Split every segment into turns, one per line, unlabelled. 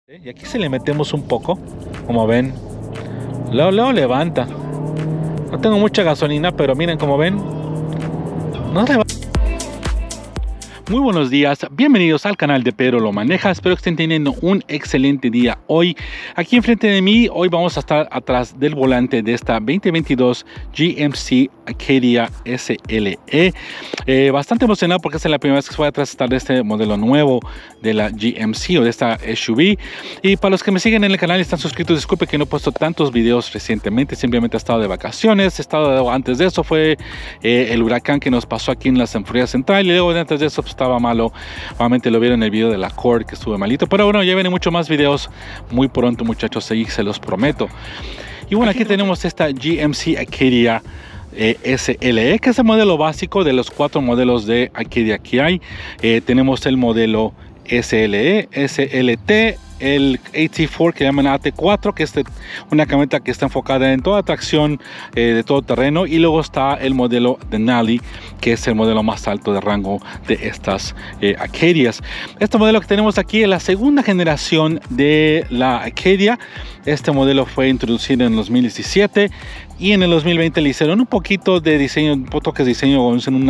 Y aquí se le metemos un poco, como ven, luego levanta. No tengo mucha gasolina, pero miren, como ven, no levanta. Muy buenos días, bienvenidos al canal de Pedro Lo Maneja. Espero que estén teniendo un excelente día hoy. Aquí enfrente de mí, hoy vamos a estar atrás del volante de esta 2022 GMC Acadia SLE. Bastante emocionado porque esta es la primera vez que voy a estar de este modelo nuevo de la GMC o de esta SUV. Y para los que me siguen en el canal y están suscritos, disculpe que no he puesto tantos videos recientemente, simplemente he estado de vacaciones. Antes de eso fue el huracán que nos pasó aquí en la Florida Central, y luego antes de eso pues, estaba malo. Obviamente lo vieron en el video de la Accord, que estuve malito, pero bueno, ya vienen muchos más videos muy pronto, muchachos, ahí se los prometo. Y bueno, aquí tenemos esta GMC Acadia SLE, que es el modelo básico de los 4 modelos de Acadia que hay. Tenemos el modelo SLE, SLT, el AT4 que llaman AT4, que es una camioneta que está enfocada en toda tracción de todo terreno, y luego está el modelo Denali, que es el modelo más alto de rango de estas Acadias. Este modelo que tenemos aquí es la segunda generación de la Acadia. Este modelo fue introducido en 2017 y en el 2020 le hicieron un poquito de diseño, un toque de diseño,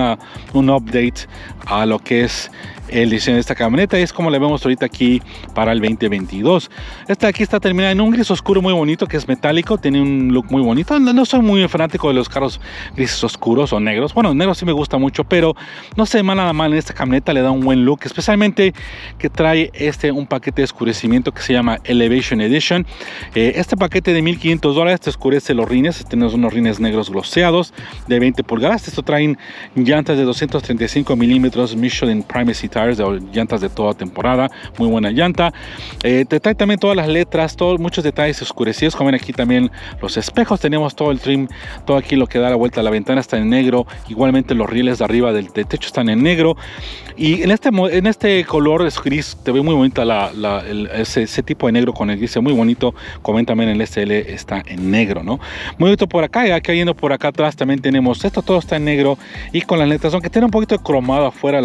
un update a lo que es el diseño de esta camioneta. Y es como le vemos ahorita aquí para el 2022. Esta aquí está terminada en un gris oscuro muy bonito, que es metálico, tiene un look muy bonito. No soy muy fanático de los carros grises oscuros o negros. Bueno, negros sí me gusta mucho, pero no se ve nada mal en esta camioneta, le da un buen look, especialmente que trae un paquete de oscurecimiento que se llama Elevation Edition. Este paquete de $1,500 te oscurece los rines. Tenemos unos rines negros gloseados de 20 pulgadas. Esto traen llantas de 235 milímetros Michelin Primacy Tires, de llantas de toda temporada, muy buena llanta. Te trae también todas las letras, muchos detalles oscurecidos. Como ven aquí también los espejos, tenemos todo el trim, todo aquí lo que da la vuelta a la ventana está en negro. Igualmente los rieles de arriba del techo están en negro, y en este color es gris, te ve muy bonita ese tipo de negro con el gris, muy bonito. Como ven también el SL está en negro, ¿no? Muy bonito por acá. Y acá yendo por acá atrás también tenemos esto, todo está en negro y con las letras, aunque tiene un poquito de cromado afuera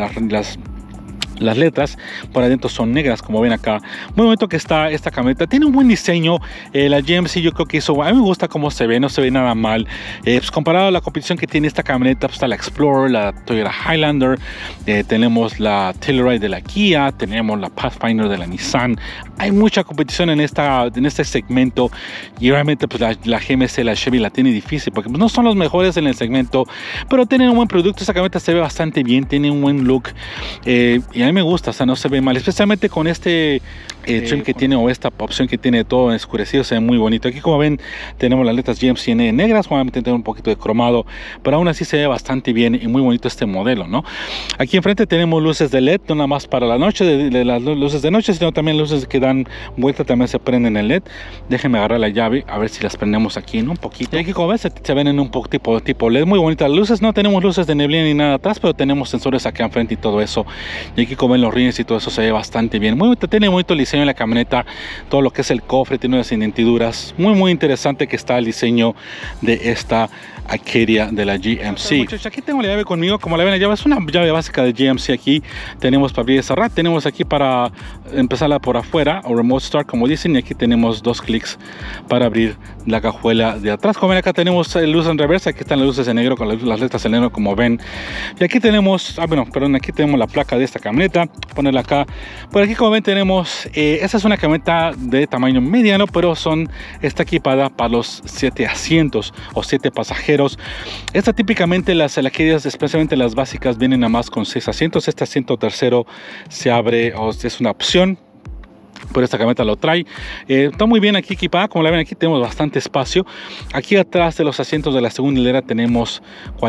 las letras, por adentro son negras, como ven acá. Muy bonito que está esta camioneta, tiene un buen diseño. La GMC yo creo que a mí me gusta cómo se ve, no se ve nada mal. Pues comparado a la competición que tiene esta camioneta, pues está la Explorer, la Toyota Highlander, tenemos la Telluride de la Kia, tenemos la Pathfinder de la Nissan. Hay mucha competición en este segmento, y obviamente pues la GMC, la Chevy la tiene difícil porque pues, no son los mejores en el segmento, pero tienen un buen producto. Esta camioneta se ve bastante bien, tiene un buen look, y a mí me gusta, o sea, no se ve mal, especialmente con este trim que tiene, o esta opción que tiene todo escurecido, se ve muy bonito. Aquí, como ven, tenemos las letras GMC negras, obviamente tiene un poquito de cromado, pero aún así se ve bastante bien y muy bonito este modelo, ¿no? Aquí enfrente tenemos luces de LED, no nada más para la noche, de las luces de noche, sino también luces que dan vuelta, también se prenden en LED. Déjenme agarrar la llave a ver si las prendemos aquí, ¿no? Un poquito. Y aquí, como ven, se ven en un tipo LED, muy bonitas las luces. No tenemos luces de neblina ni nada atrás, pero tenemos sensores acá enfrente y todo eso. Y aquí, como ven, los rines y todo eso se ve bastante bien. Muy bonito, tiene bonito el diseño en la camioneta, todo lo que es el cofre, tiene unas hendiduras, muy interesante que está el diseño de esta Acadia de la GMC. Muchachos, aquí tengo la llave conmigo. Como la ven, la llave es una llave básica de GMC. Aquí tenemos para abrir y cerrar, tenemos aquí para empezarla por afuera, o remote start como dicen, y aquí tenemos 2 clics para abrir la cajuela de atrás. Como ven, acá tenemos luz en reversa, aquí están las luces en negro con las letras en negro, como ven. Y aquí tenemos, aquí tenemos la placa de esta camioneta, ponerla acá. Por aquí, como ven, tenemos, esta es una camioneta de tamaño mediano, pero está equipada para los 7 asientos o 7 pasajeros. Esta típicamente las Acadias, especialmente las básicas, vienen a más con 6 asientos. Este asiento tercero se abre, o es una opción, pero esta camioneta lo trae. Está muy bien aquí equipada. Como la ven, aquí tenemos bastante espacio. Aquí atrás de los asientos de la segunda hilera tenemos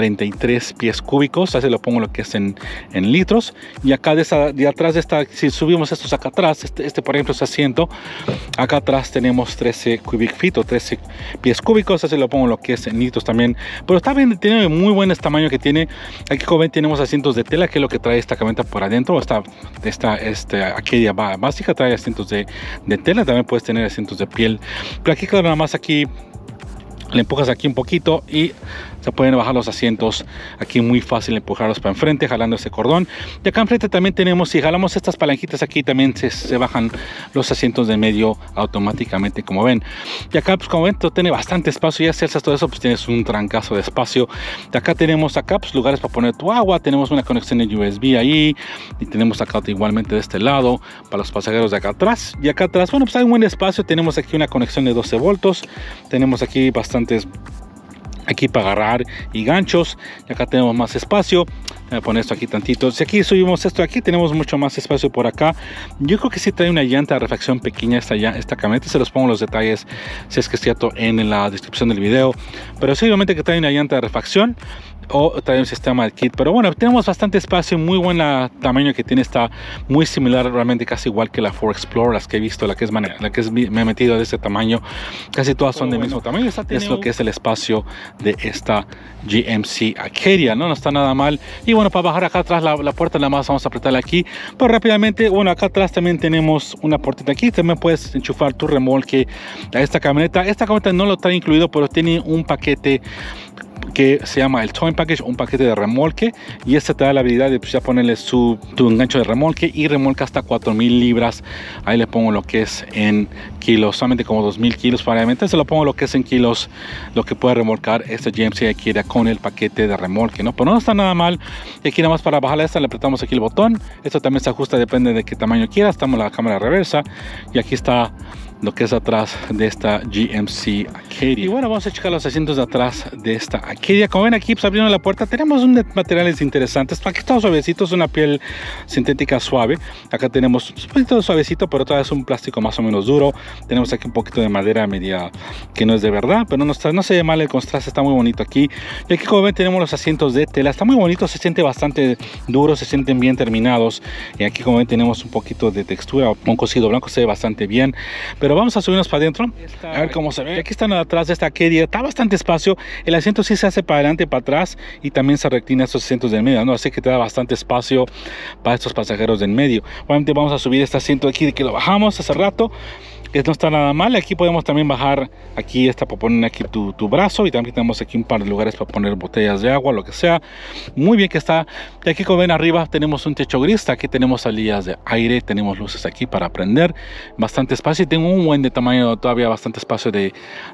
43 pies cúbicos, así lo pongo lo que es en litros. Y acá de atrás de esta, si subimos estos acá atrás, por ejemplo, este asiento, acá atrás tenemos 13 cubic feet o 13 pies cúbicos, así lo pongo lo que es en litros también. Pero está bien, tiene muy buen tamaño que tiene. Aquí, como ven, tenemos asientos de tela, que es lo que trae esta camioneta por adentro. Esta Acadia básica trae asientos de tela, también puedes tener asientos de piel, pero aquí, claro, nada más aquí Le empujas aquí un poquito y se pueden bajar los asientos. Aquí muy fácil empujarlos para enfrente, jalando ese cordón. Y acá enfrente también tenemos, si jalamos estas palanquitas aquí, también se bajan los asientos de medio automáticamente, como ven. Y acá, pues como ven, tiene bastante espacio. Ya si alzas todo eso, pues tienes un trancazo de espacio. Y acá tenemos acá, pues, lugares para poner tu agua. Tenemos una conexión de USB ahí. Y tenemos acá igualmente de este lado, para los pasajeros de acá atrás. Y acá atrás, bueno, pues hay un buen espacio. Tenemos aquí una conexión de 12 voltios. Tenemos aquí bastantes aquí para agarrar y ganchos. Y acá tenemos más espacio. Voy a poner esto aquí tantito. Si aquí subimos esto aquí, tenemos mucho más espacio por acá. Yo creo que sí trae una llanta de refacción pequeña esta camioneta. Se los pongo los detalles, si es que es cierto, en la descripción del video. Pero seguramente que trae una llanta de refacción o trae un sistema de kit. Pero bueno, tenemos bastante espacio, muy buen tamaño que tiene. Está muy similar, realmente casi igual que la Ford Explorer, las que he visto, la que me he metido de este tamaño. Casi todas son del mismo tamaño. Es lo que es el espacio de esta GMC Acadia, ¿no? No está nada mal. Y bueno, para bajar acá atrás la puerta, nada más vamos a apretarla aquí. Pero rápidamente, bueno, acá atrás también tenemos una puertita aquí. También puedes enchufar tu remolque a esta camioneta. Esta camioneta no lo trae incluido, pero tiene un paquete que se llama el Towing Package, un paquete de remolque, y este te da la habilidad de, pues, ya ponerle tu engancho de remolque y remolca hasta 4000 libras. Ahí le pongo lo que es en kilos, solamente como 2000 kilos probablemente. Se lo pongo lo que es en kilos, lo que puede remolcar este GMC Acadia con el paquete de remolque, ¿no? Pero no está nada mal. Y aquí nada más para bajarla esta le apretamos aquí el botón. Esto también se ajusta, depende de qué tamaño quieras. Estamos la cámara reversa y aquí está lo que es atrás de esta GMC Acadia. Y bueno, vamos a checar los asientos de atrás de esta Acadia. Como ven aquí, pues abriendo la puerta, tenemos un de materiales interesantes. Aquí está suavecito, es una piel sintética suave. Acá tenemos un poquito suavecito, pero todavía es un plástico más o menos duro. Tenemos aquí un poquito de madera media que no es de verdad, pero no se ve mal el contraste, está muy bonito aquí. Y aquí, como ven, tenemos los asientos de tela. Está muy bonito, se siente bastante duro, se sienten bien terminados. Y aquí, como ven, tenemos un poquito de textura, un cosido blanco, se ve bastante bien. Pero vamos a subirnos para adentro, a ver cómo se ve. Aquí están atrás de esta Acadia, está bastante espacio. El asiento sí se hace para adelante y para atrás, y también se reclina estos asientos del medio, ¿no? Así que te da bastante espacio para estos pasajeros del medio. Obviamente vamos a subir este asiento aquí, de que lo bajamos hace rato, que no está nada mal. Aquí podemos también bajar, aquí está para poner aquí tu brazo, y también tenemos aquí un par de lugares para poner botellas de agua, lo que sea. Muy bien que está. Y aquí, como ven, arriba tenemos un techo gris. Aquí tenemos salidas de aire, tenemos luces aquí para prender, bastante espacio, y tengo un buen de tamaño, todavía bastante espacio de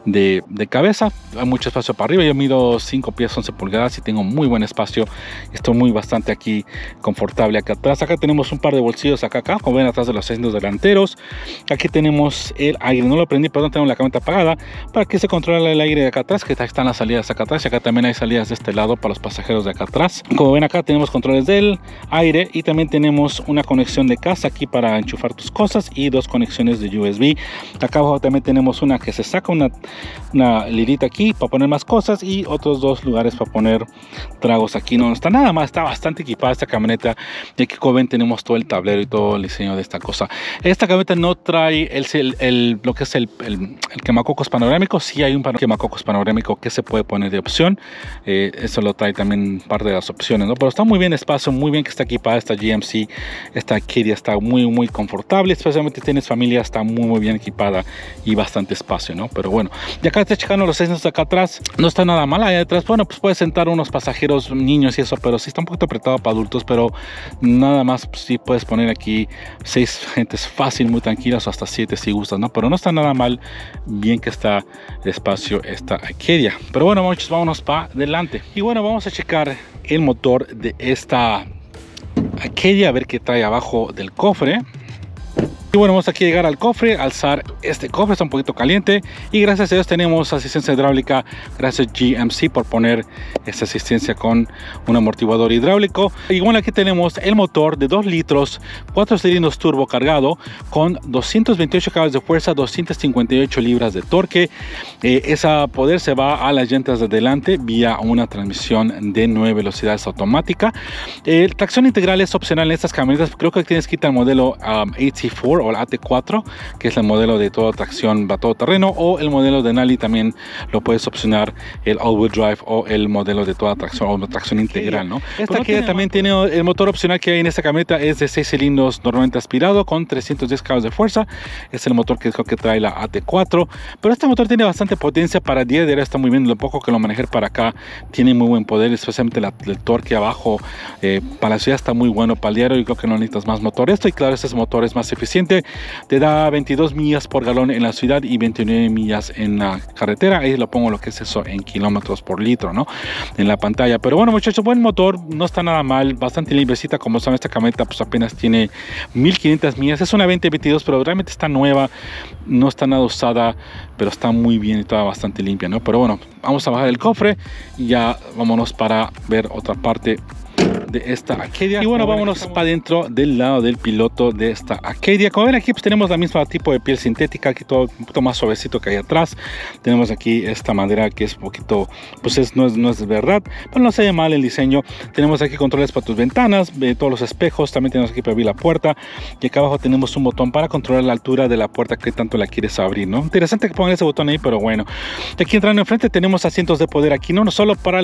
cabeza. Hay mucho espacio para arriba. Yo mido 5 pies 11 pulgadas y tengo muy buen espacio. Estoy bastante aquí confortable acá atrás. Acá tenemos un par de bolsillos acá, como ven, atrás de los asientos delanteros. Aquí tenemos el aire, no lo prendí, perdón, tengo la camioneta apagada, para que se controle el aire de acá atrás, que están las salidas acá atrás. Y acá también hay salidas de este lado para los pasajeros de acá atrás. Como ven, acá tenemos controles del aire, y también tenemos una conexión de casa aquí para enchufar tus cosas, y 2 conexiones de USB. Acá abajo también tenemos una que se saca, una lirita aquí para poner más cosas, y otros 2 lugares para poner tragos. Aquí no está nada más, está bastante equipada esta camioneta. Y aquí, como ven, tenemos todo el tablero y todo el diseño de esta cosa. Esta camioneta no trae lo que es el quemacocos panorámico. Sí hay un quemacocos panorámico que se puede poner de opción. Eso lo trae también parte de las opciones, ¿no? Pero está muy bien espacio, muy bien que está equipada esta GMC. Esta Acadia está muy confortable, especialmente si tienes familia, está muy bien equipada y bastante espacio, ¿no? Pero bueno, y acá está checando los asientos de acá atrás, no está nada mal. Ahí atrás, bueno, pues puedes sentar unos pasajeros, niños y eso, pero sí está un poquito apretado para adultos. Pero nada más, pues, sí puedes poner aquí 6 gentes fácil, muy tranquilas, o hasta 7 si gustas, ¿no? Pero no está nada mal, bien que está el espacio esta Acadia. Pero bueno, muchachos, vámonos para adelante. Y bueno, vamos a checar el motor de esta Acadia, a ver qué trae abajo del cofre. Y bueno, vamos aquí a llegar al cofre, alzar este cofre, está un poquito caliente, y gracias a Dios tenemos asistencia hidráulica. Gracias GMC por poner esta asistencia con un amortiguador hidráulico. Y bueno, aquí tenemos el motor de 2 litros, 4 cilindros turbo cargado con 228 caballos de fuerza, 258 libras de torque. Ese poder se va a las llantas de delante vía una transmisión de 9 velocidades automática. Tracción integral es opcional en estas camionetas. Creo que tienes que quitar el modelo AT4 o el AT4, que es el modelo de toda tracción a todo terreno, o el modelo de Denali también lo puedes opcionar, el all-wheel drive o el modelo de toda tracción o tracción integral, ¿no? Esta que también tiene el motor opcional que hay en esta camioneta es de 6 cilindros normalmente aspirado con 310 caballos de fuerza. Es el motor que creo que trae la AT4, pero este motor tiene bastante potencia para día de día, está muy bien. Lo poco que lo manejé para acá tiene muy buen poder, especialmente el torque abajo para la ciudad está muy bueno. Para el diario yo creo que no necesitas más motor. Esto, y claro, este motor es más eficiente, te da 22 millas por galón en la ciudad y 29 millas en la carretera. Ahí lo pongo lo que es eso en kilómetros por litro, ¿no? En la pantalla. Pero bueno, muchachos, buen motor, no está nada mal, bastante limpiecita. Como saben, esta camioneta pues apenas tiene 1500 millas. Es una 2022, pero realmente está nueva, no está nada usada, pero está muy bien y toda bastante limpia, ¿no? Pero bueno, vamos a bajar el cofre y ya vámonos para ver otra parte de esta Acadia. Y bueno, vámonos para adentro del lado del piloto de esta Acadia. Como ven aquí, pues tenemos la misma tipo de piel sintética, aquí todo un poquito más suavecito que hay atrás. Tenemos aquí esta madera que es un poquito, pues no es verdad, pero no se ve mal el diseño. Tenemos aquí controles para tus ventanas, todos los espejos. También tenemos aquí para abrir la puerta, y acá abajo tenemos un botón para controlar la altura de la puerta que tanto la quieres abrir, ¿no? Interesante que pongan ese botón ahí, pero bueno. Aquí entrando enfrente tenemos asientos de poder aquí, no solo para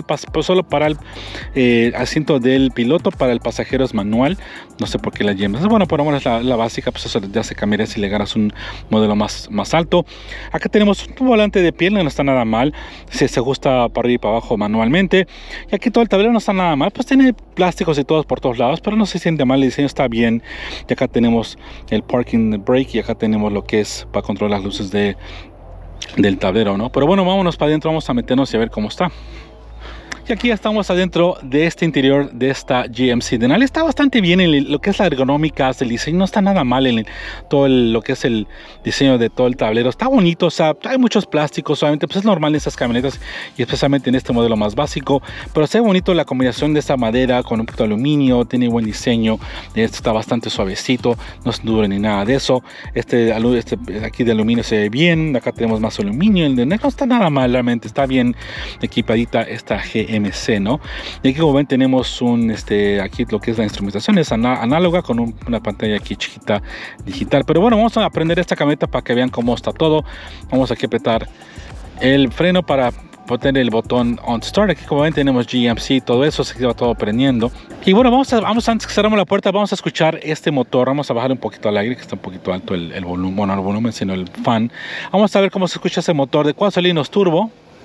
el asiento del piloto, para el pasajero es manual. No sé por qué la llevas. Bueno, por lo menos la básica, pues eso ya se cambiaría si le ganas un modelo más alto. Acá tenemos un volante de piel, no está nada mal. Se ajusta para arriba y para abajo manualmente. Y aquí todo el tablero no está nada mal. Pues tiene plásticos y todos por todos lados, pero no se siente mal. El diseño está bien. Y acá tenemos el parking brake, y acá tenemos lo que es para controlar las luces del tablero, ¿no? Pero bueno, vámonos para adentro, vamos a meternos y a ver cómo está. Y aquí ya estamos adentro de este interior de esta GMC Denali. Está bastante bien en lo que es la ergonómica, el diseño no está nada mal en todo lo que es el diseño de todo el tablero. Está bonito, o sea, hay muchos plásticos, solamente pues es normal en estas camionetas y especialmente en este modelo más básico, pero se ve bonito la combinación de esta madera con un poquito de aluminio, tiene buen diseño. Esto está bastante suavecito, no es duro ni nada de eso. Este aquí de aluminio se ve bien, acá tenemos más aluminio, el de negro no está nada mal, realmente está bien equipadita esta GMC, ¿no? Y aquí, como ven, tenemos aquí lo que es la instrumentación es análoga con una pantalla aquí chiquita digital. Pero bueno, vamos a aprender esta camioneta para que vean cómo está todo. Vamos aquí a apretar el freno para poner el botón on start. Aquí, como ven, tenemos GMC, todo eso se va todo prendiendo. Y bueno, vamos antes que cerramos la puerta, vamos a escuchar este motor. Vamos a bajar un poquito al aire, que está un poquito alto el volumen, bueno, no el volumen, sino el fan. Vamos a ver cómo se escucha ese motor de 4 cilindros turbo.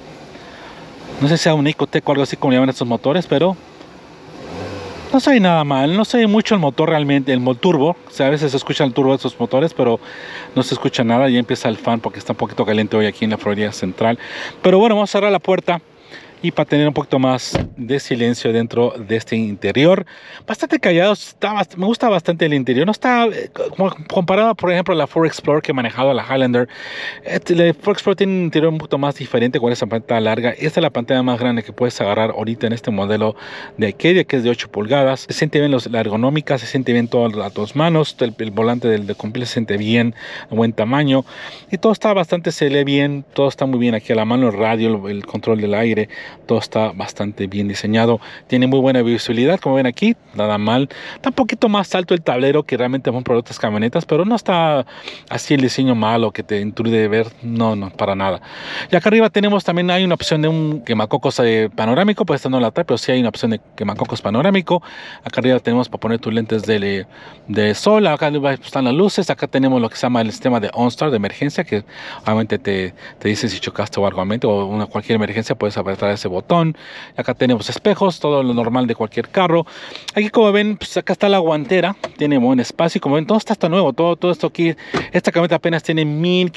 No sé si sea un Ecotec o algo así como llaman estos motores, pero no se ve nada mal. No se ve mucho el motor realmente, el turbo. O sea, a veces se escucha el turbo de estos motores, pero no se escucha nada. Ya empieza el fan porque está un poquito caliente hoy aquí en la Florida Central. Pero bueno, vamos a cerrar la puerta y para tener un poquito más de silencio dentro de este interior. Bastante callado, me gusta bastante el interior. No está como comparado, por ejemplo, a la Ford Explorer que he manejado, a la Highlander. La Ford Explorer tiene un interior un poquito más diferente con esa pantalla larga. Esta es la pantalla más grande que puedes agarrar ahorita en este modelo de Acadia, que es de 8 pulgadas. Se siente bien la ergonómica, se siente bien todo a tus manos. El volante del completo se siente bien, a buen tamaño. Y todo está se lee bien, todo está muy bien aquí a la mano. El radio, el control del aire, todo está bastante bien diseñado. Tiene muy buena visibilidad, como ven aquí, nada mal. Está un poquito más alto el tablero que realmente van por otras camionetas, pero no está así el diseño malo que te intrude de ver, no, para nada. Y acá arriba tenemos también, hay una opción de un quemacocos panorámico, pues esta no la trae, pero sí hay una opción de quemacocos panorámico. Acá arriba tenemos para poner tus lentes de sol. Acá están las luces. Acá tenemos lo que se llama el sistema de OnStar de emergencia, que obviamente te dice si chocaste o algo, o cualquier emergencia puedes apretar ese botón. Acá tenemos espejos, todo lo normal de cualquier carro. Aquí, como ven, pues acá está la guantera, tiene buen espacio. Como ven, todo está nuevo, todo esto aquí. Esta camioneta apenas tiene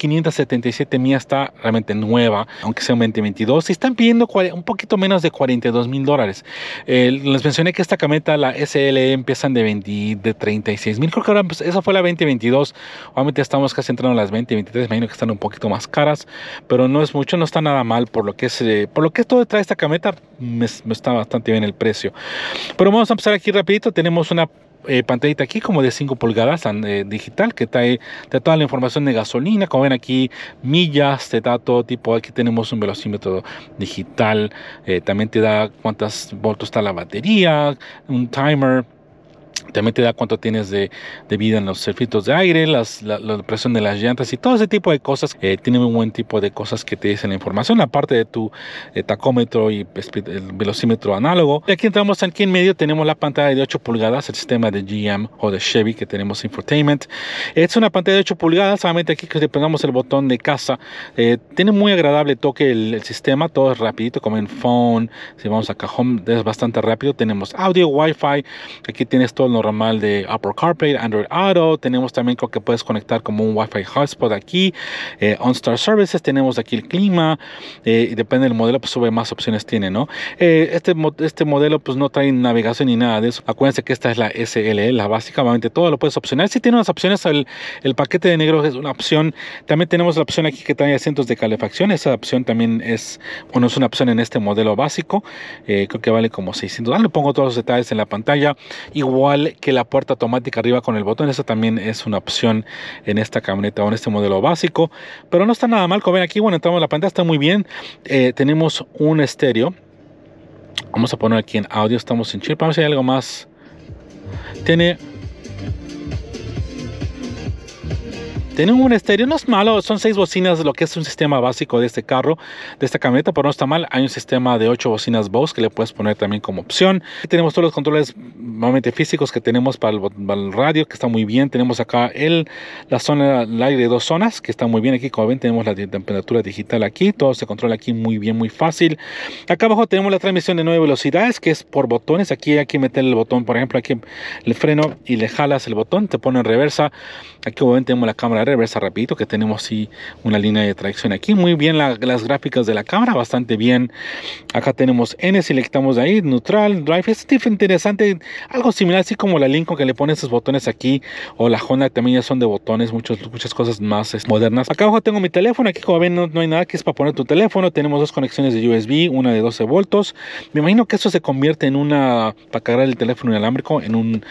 1577 millas, está realmente nueva, aunque sea un 2022. Y están pidiendo un poquito menos de $42,000. Les mencioné que esta camioneta, la SLE, empiezan de 36,000. Creo que ahora pues, esa fue la 2022. Obviamente estamos casi entrando a las 2023. Imagino que están un poquito más caras, pero no es mucho, no está nada mal por lo que todo trae esta camioneta. Me está bastante bien el precio. Pero vamos a empezar aquí rapidito. Tenemos una pantallita aquí como de 5 pulgadas digital, que trae toda la información de gasolina. Como ven aquí, millas, te da todo tipo. Aquí tenemos un velocímetro digital, también te da cuántos voltios está la batería, un timer. También te da cuánto tienes de vida en los filtros de aire, la presión de las llantas y todo ese tipo de cosas. Tiene un buen tipo de cosas que te dicen la información, aparte de tu tacómetro y el velocímetro análogo. Y aquí entramos aquí en medio, tenemos la pantalla de 8 pulgadas, el sistema de GM o de Chevy que tenemos infotainment. Es una pantalla de 8 pulgadas, solamente aquí que le pongamos el botón de casa. Tiene muy agradable toque el sistema, todo es rapidito como en phone. Si vamos acá home es bastante rápido. Tenemos audio, wifi, aquí tienes todo lo normal de Apple CarPlay, Android Auto. Tenemos también creo que puedes conectar como un Wi-Fi hotspot aquí. OnStar Services, tenemos aquí el clima. Y depende del modelo, pues sube más opciones tiene, ¿no? Este modelo pues no trae navegación ni nada de eso. Acuérdense que esta es la SLE, la básica. Obviamente todo lo puedes opcionar. Si tiene unas opciones, el paquete de negro es una opción. También tenemos la opción aquí que trae asientos de calefacción. Esa opción también es una opción en este modelo básico. Creo que vale como $600. Le pongo todos los detalles en la pantalla. Igual que la puerta automática arriba con el botón, eso también es una opción en esta camioneta o en este modelo básico, pero no está nada mal. Como ven aquí, bueno, entramos en la pantalla, está muy bien. Tenemos un estéreo, vamos a poner aquí en audio, estamos en chip, vamos a ver si hay algo más. Tiene un estéreo, no es malo, son 6 bocinas, lo que es un sistema básico de este carro, de esta camioneta, pero no está mal. Hay un sistema de 8 bocinas Bose que le puedes poner también como opción. Aquí tenemos todos los controles normalmente físicos que tenemos para el radio, que está muy bien. Tenemos acá la zona, el aire de 2 zonas, que está muy bien. Aquí, como ven, tenemos la temperatura digital aquí, todo se controla aquí muy bien, muy fácil. Acá abajo tenemos la transmisión de 9 velocidades, que es por botones. Aquí hay que meter el botón, por ejemplo, aquí el freno y le jalas el botón, te pone en reversa. Aquí, como ven, tenemos la cámara de reversa rapidito, que tenemos sí una línea de tracción aquí, muy bien las gráficas de la cámara, bastante bien. Acá tenemos N, si le quitamos de ahí, neutral, drive, es interesante, algo similar así como la Lincoln, que le pone esos botones aquí, o la Honda también ya son de botones, muchas cosas más modernas. Acá abajo tengo mi teléfono, aquí como ven no hay nada que es para poner tu teléfono. Tenemos 2 conexiones de USB, una de 12 volts. Me imagino que esto se convierte en para cargar el teléfono inalámbrico en un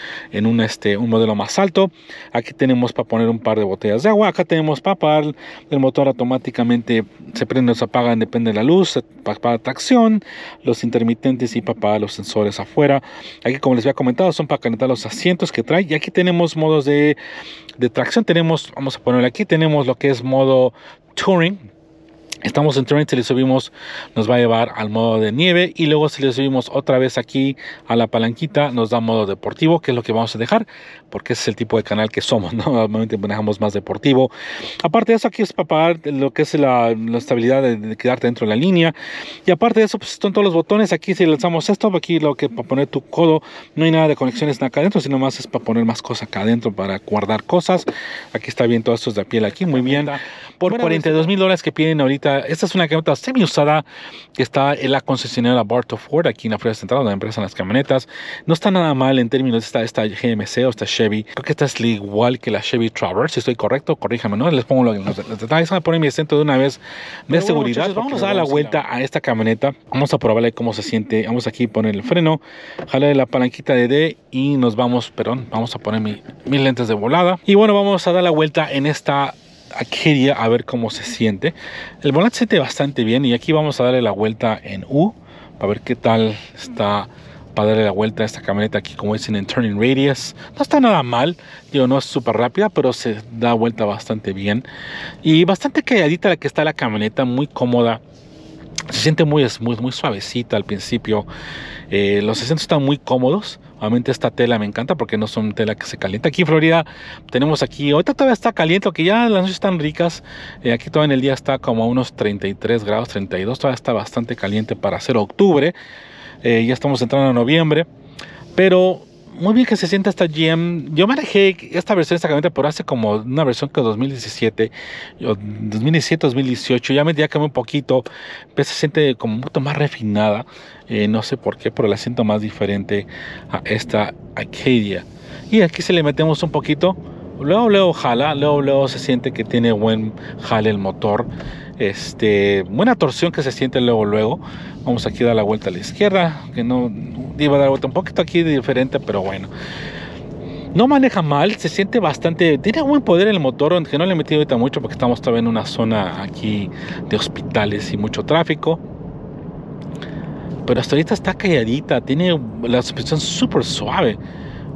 modelo más alto. Aquí tenemos para poner un par de botellas de agua. Acá tenemos para apagar el motor automáticamente, se prende o se apaga, depende de la luz, para tracción, los intermitentes y para los sensores afuera. Aquí, como les había comentado, son para calentar los asientos que trae. Y aquí tenemos modos de tracción. Vamos a ponerle aquí, tenemos lo que es modo Touring. Estamos en Touring, si le subimos nos va a llevar al modo de nieve, y luego si le subimos otra vez aquí a la palanquita nos da modo deportivo, que es lo que vamos a dejar porque ese es el tipo de canal que somos, ¿no? Normalmente manejamos más deportivo. Aparte de eso, aquí es para pagar lo que es la estabilidad de quedarte dentro de la línea. Y aparte de eso, pues están todos los botones. Aquí si lanzamos esto, aquí lo que para poner tu codo, no hay nada de conexiones acá adentro, sino más es para poner más cosas acá adentro, para guardar cosas. Aquí está bien, todo esto es de piel aquí, muy bien. Por $42,000 que piden ahorita. Esta es una camioneta semi usada que está en la concesionaria Bartow Ford, aquí en la Florida Central, donde empiezan las camionetas. No está nada mal en términos de esta GMC o esta Chevy. Creo que esta es igual que la Chevy Traverse, si estoy correcto, corríjame, ¿no? Les pongo los detalles. Voy a poner mi acento de una vez de seguridad. Muchachos, vamos a dar la vuelta a esta camioneta. Vamos a probarle cómo se siente. Vamos aquí a poner el freno, jalarle la palanquita de D y nos vamos, vamos a poner mis lentes de volada. Y bueno, vamos a dar la vuelta en esta Acadia a ver cómo se siente. El volante se siente bastante bien, y aquí vamos a darle la vuelta en U para ver qué tal está, para darle la vuelta a esta camioneta aquí, como dicen en turning radius. No está nada mal, digo, no es súper rápida, pero se da vuelta bastante bien y bastante calladita la que está la camioneta, muy cómoda. Se siente muy suavecita al principio. Los asientos están muy cómodos. Obviamente esta tela me encanta porque no son tela que se calienta. Aquí en Florida tenemos ahorita todavía está caliente, aunque ya las noches están ricas. Aquí todavía en el día está como a unos 33 grados, 32. Todavía está bastante caliente para ser octubre. Ya estamos entrando a noviembre. Pero muy bien que se sienta esta GM. Yo manejé esta versión de esta camioneta por hace como una versión que 2017, 2018. Ya cambió un poquito, pero se siente como un poquito más refinada. No sé por qué, pero la siento más diferente a esta Acadia. Y aquí se le metemos un poquito. Luego jala, luego se siente que tiene buen jale el motor. Buena torsión que se siente luego. Vamos aquí a dar la vuelta a la izquierda, que no iba a dar vuelta un poquito aquí diferente, pero bueno. No maneja mal, se siente bastante, tiene buen poder el motor, aunque no le he metido ahorita mucho porque estamos todavía en una zona aquí de hospitales y mucho tráfico. Pero hasta ahorita está calladita, tiene la suspensión súper suave.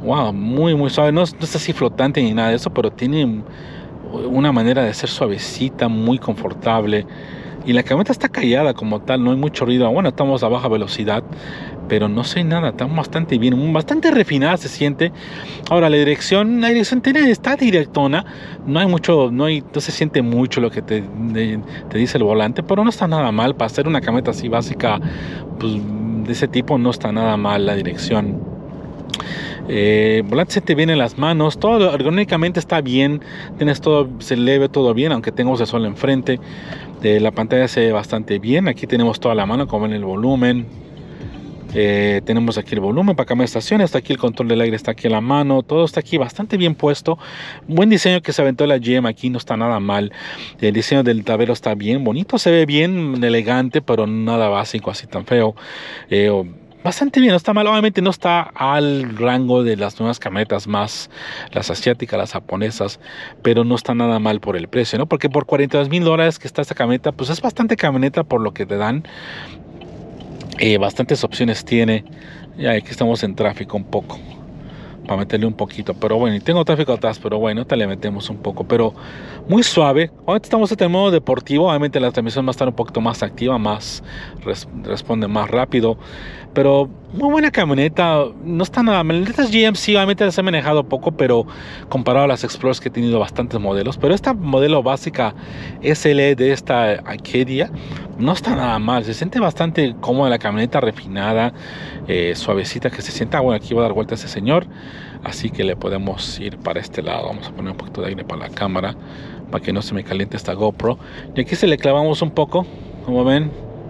Wow, muy muy suave, no, no está así flotante ni nada de eso, pero tiene una manera de ser suavecita, muy confortable. Y la camioneta está callada como tal, no hay mucho ruido. Bueno, estamos a baja velocidad, pero no sé nada, está bastante bien, bastante refinada se siente. Ahora la dirección está directona, no hay mucho, no se siente mucho lo que te dice el volante, pero no está nada mal para hacer una camioneta así básica, pues de ese tipo no está nada mal la dirección. Volante se te viene en las manos, todo ergonómicamente está bien, tienes todo, se le ve todo bien, aunque tengo el sol enfrente. La pantalla se ve bastante bien, aquí tenemos toda la mano, como ven el volumen. Tenemos aquí el volumen para cambiar estaciones, está aquí el control del aire, está aquí en la mano, todo está aquí bastante bien puesto. Buen diseño que se aventó la GM aquí, no está nada mal. El diseño del tablero está bien bonito, se ve bien elegante, pero nada básico así tan feo. Bastante bien, no está mal, obviamente no está al rango de las nuevas camionetas más, las asiáticas, las japonesas, pero no está nada mal por el precio, ¿no? Porque por $42,000 que está esta camioneta, pues es bastante camioneta por lo que te dan. Bastantes opciones tiene. Ya aquí estamos en tráfico un poco, para meterle un poquito, pero bueno, y tengo tráfico atrás, pero bueno, te le metemos un poco, pero muy suave. Ahorita estamos en el modo deportivo, obviamente la transmisión va a estar un poquito más activa, responde más rápido, pero muy buena camioneta, no está nada mal. Estas GMC obviamente las he manejado poco, pero comparado a las Explorers que he tenido bastantes modelos, pero esta modelo básica SL de esta Acadia no está nada mal, se siente bastante cómoda la camioneta, refinada, suavecita que se sienta. Bueno, aquí va a dar vuelta ese señor, así que le podemos ir para este lado. Vamos a poner un poquito de aire para la cámara, para que no se me caliente esta GoPro. Y aquí se le clavamos un poco, como ven.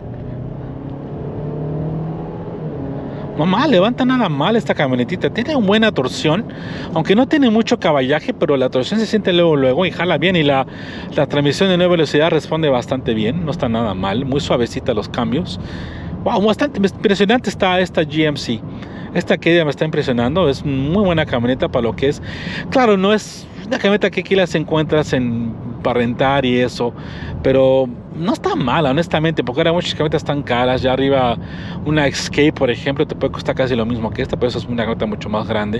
No mal, levanta nada mal esta camionetita. Tiene una buena torsión, aunque no tiene mucho caballaje, pero la torsión se siente luego y jala bien. Y la transmisión de nueva velocidad responde bastante bien, no está nada mal, muy suavecita los cambios. Wow, bastante impresionante está esta GMC. Esta Acadia me está impresionando, es muy buena camioneta para lo que es. Claro, no es una camioneta que aquí las encuentras para rentar y eso, pero no está mala, honestamente, porque ahora muchas camionetas tan caras. Ya arriba una Escape, por ejemplo, te puede costar casi lo mismo que esta, pero eso es una camioneta mucho más grande.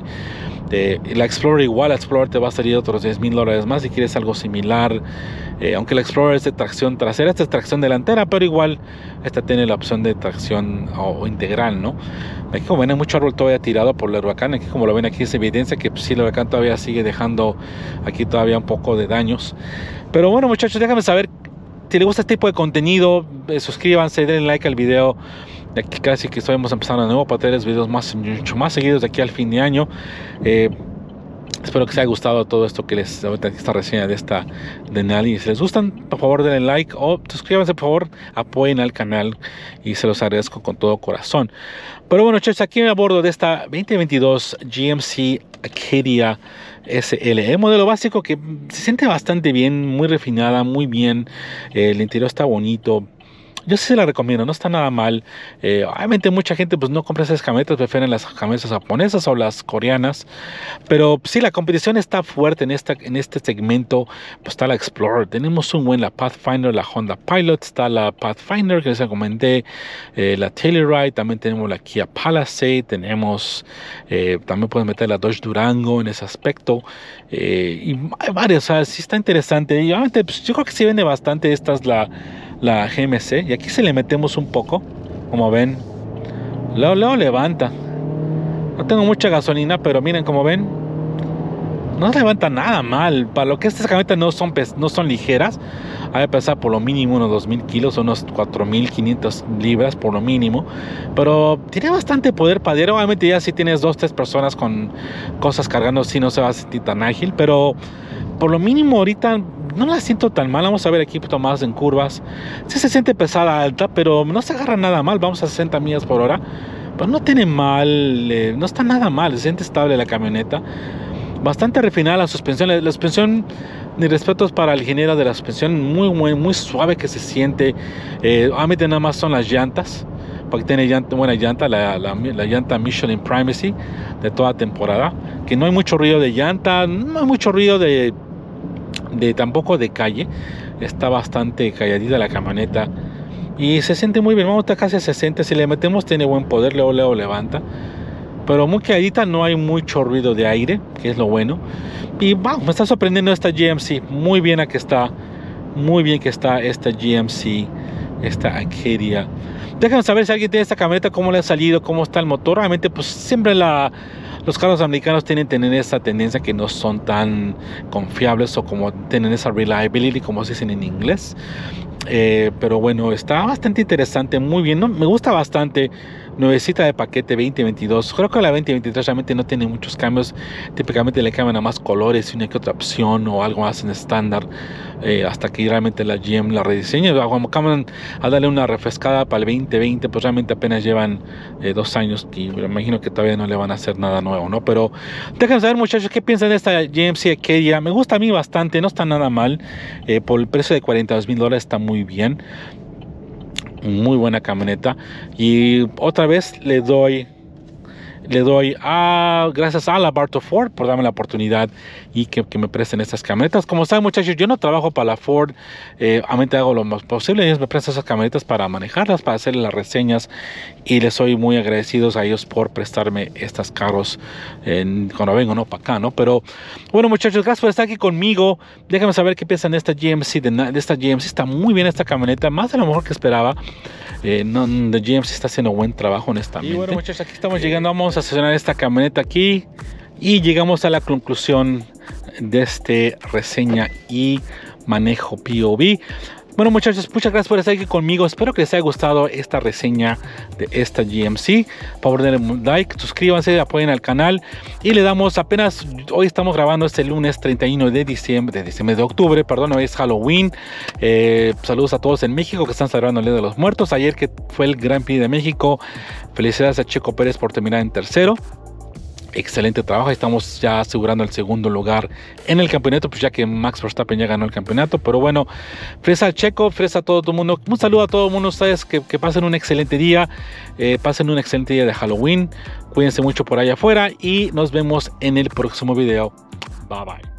La Explorer igual, la Explorer te va a salir otros $10,000 más si quieres algo similar. Aunque la Explorer es de tracción trasera, esta es tracción delantera, pero igual esta tiene la opción de tracción o integral, ¿no? Aquí como ven hay mucho árbol todavía tirado por el huracán. Aquí como lo ven aquí es evidencia que pues, sí, el huracán todavía sigue dejando aquí todavía un poco de daños. Pero bueno, muchachos, déjame saber si les gusta este tipo de contenido. Suscríbanse, denle like al video. Aquí casi que estamos empezando de nuevo para traerles videos mucho más seguidos de aquí al fin de año. Espero que les haya gustado todo esto que esta reseña de Nali. Si les gustan, por favor denle like o suscríbanse, por favor, apoyen al canal y se los agradezco con todo corazón. Pero bueno, chicos, aquí a bordo de esta 2022 GMC Acadia SLE, modelo básico que se siente bastante bien, muy refinada, muy bien. El interior está bonito. Yo sí se la recomiendo, no está nada mal. Obviamente mucha gente pues no compra esas camionetas, prefieren las camionetas japonesas o las coreanas. Pero sí, la competición está fuerte en este segmento. Pues está la Explorer, tenemos la Pathfinder, la Honda Pilot, está la Pathfinder que les comenté, la Telluride, también tenemos la Kia Palisade, tenemos, también pueden meter la Dodge Durango en ese aspecto. Y hay varias, o sea, sí está interesante. Y obviamente pues, yo creo que sí vende bastante. Esta es la GMC, y aquí se le metemos un poco, como ven, luego levanta. No tengo mucha gasolina, pero miren, como ven, no levanta nada mal. Para lo que estas camionetas no son ligeras, hay que pesar por lo mínimo unos 2,000 kilos, unos 4,500 libras por lo mínimo, pero tiene bastante poder padero. Obviamente ya si tienes 2-3 personas con cosas cargando, sí no se va a sentir tan ágil, pero por lo mínimo ahorita no la siento tan mal. Vamos a ver aquí un poquito más en curvas. Sí se siente pesada, alta, pero no se agarra nada mal. Vamos a 60 millas por hora, pero no tiene mal, no está nada mal. Se siente estable la camioneta. Bastante refinada la suspensión. La suspensión, mis respetos para el ingeniero de la suspensión, muy suave que se siente. Obviamente nada más son las llantas, porque tiene buena llanta, la llanta Michelin Primacy de toda temporada, que no hay mucho ruido de llanta, no hay mucho ruido de tampoco de calle. Está bastante calladita la camioneta y se siente muy bien. Vamos a estar casi a 60, si le metemos tiene buen poder, luego levanta. pero muy quedadita, no hay mucho ruido de aire, que es lo bueno. Y wow, me está sorprendiendo esta GMC, muy bien que está esta GMC, esta Acadia. Déjenme saber si alguien tiene esta camioneta, cómo le ha salido, cómo está el motor. Realmente pues siempre los carros americanos tienen tener esa tendencia que no son tan confiables, o como tienen esa reliability, como se dicen en inglés. Pero bueno, está bastante interesante, muy bien, ¿no? Me gusta bastante. Nuevecita de paquete 2022. Creo que la 2023 realmente no tiene muchos cambios. Típicamente le cambian a más colores y una que otra opción o algo más en estándar, hasta que realmente la GM la rediseña. Como acaban a darle una refrescada para el 2020, pues realmente apenas llevan 2 años y me imagino que todavía no le van a hacer nada nuevo, ¿no? Pero déjenme saber, muchachos, qué piensan de esta GMC Acadia. Me gusta a mí bastante, no está nada mal. Por el precio de $42,000 está muy bien. Muy buena camioneta. Y otra vez le doy gracias a la Bartow Ford por darme la oportunidad y que me presten estas camionetas. Como saben, muchachos, yo no trabajo para la Ford, realmente hago lo más posible. Ellos me prestan esas camionetas para manejarlas, para hacer las reseñas, y les soy muy agradecidos a ellos por prestarme estos carros cuando vengo, ¿no? Para acá, ¿no? Pero bueno, muchachos, gracias por estar aquí conmigo. Déjenme saber qué piensan de esta GMC. De esta GMC está muy bien esta camioneta, más de lo mejor que esperaba. The GMC está haciendo buen trabajo, honestamente. Y bueno, muchachos, aquí estamos llegando. Vamos a estacionar esta camioneta aquí y llegamos a la conclusión de este reseña y manejo POV. Bueno, muchachos, muchas gracias por estar aquí conmigo. Espero que les haya gustado esta reseña de esta GMC. Por favor, denle un like, suscríbanse, apoyen al canal. Y le damos apenas, hoy estamos grabando este lunes 31 de octubre, perdón, hoy es Halloween. Saludos a todos en México que están celebrando el Día de los Muertos. Ayer que fue el Gran Prix de México. Felicidades a Checo Pérez por terminar en tercero. Excelente trabajo, estamos ya asegurando el segundo lugar en el campeonato, pues ya que Max Verstappen ya ganó el campeonato. Pero bueno, fresa al Checo, fresa a todo el mundo, un saludo a todo el mundo, ustedes que pasen un excelente día, pasen un excelente día de Halloween, cuídense mucho por allá afuera y nos vemos en el próximo video. Bye bye.